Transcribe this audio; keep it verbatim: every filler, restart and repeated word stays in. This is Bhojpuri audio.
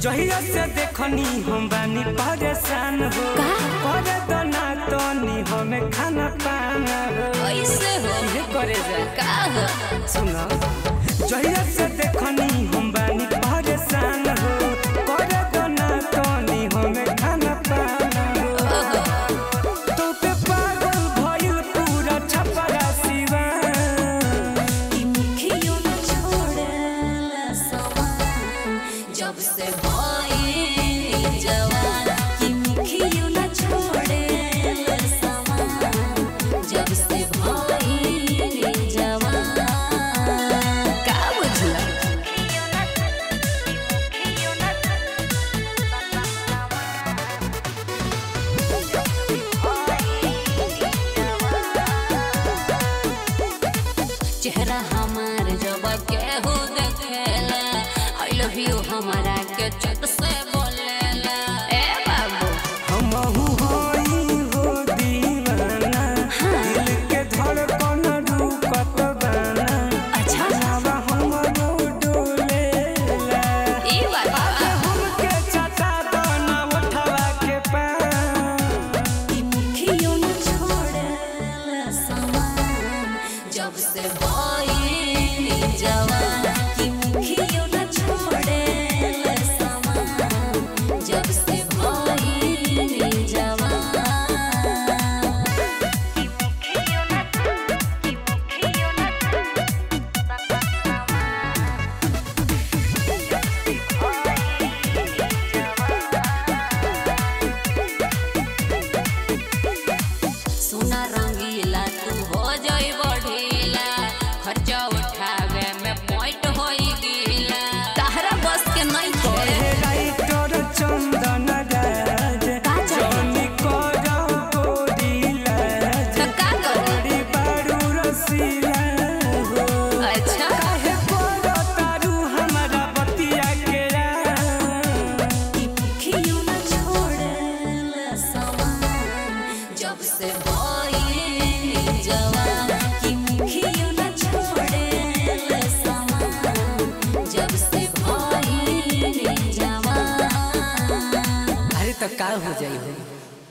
जहिया से देखनी हम बानी परेशान हो करे तो ना तो नी हमें खाना पाना हो ऐसे हो ये करे जा का हो सुनो जहिया से देखनी हम बानी परेशान हो करे तो ना तो नी हमें खाना पाना हो तो पे पागल भइल पूरा छपरा सिवा ई मुखियो न छोड़े सवान जब से भइल जवान की मुखियो न छोड़े सवान जब से भइल जवान का बुझला चेहरा हमार जब के हो देखेला आई लव यू हमारा के चट से बोलेला ए बाबू हमहु होई हो दीवाना दिल के धड़कन रुकत बाना अच्छा हवा हमरो डोलेला ई बात हमके चटा दाना उठवा के पान ई मुखियो न छोड़ेला समान जब से भइल जवान की मुखियो न छोड़ेला समान जब से भइल जवान सोना रंगीला तू हो जाई बढ़ीला खर्चा उठावे में पॉइंट होई गीला तहरा बस के नहीं हे राइटर चंदन राज जनी करो गोरीला तो का करी बड़ी बारू रसीला हो अच्छा काहे करो तारू हमारा बतिया के ई मुखियो न छोड़ेला समान जब से भइल जवान की मुखियो न छोड़ेला समान जब से भइल जवान अरे तो का हो जाई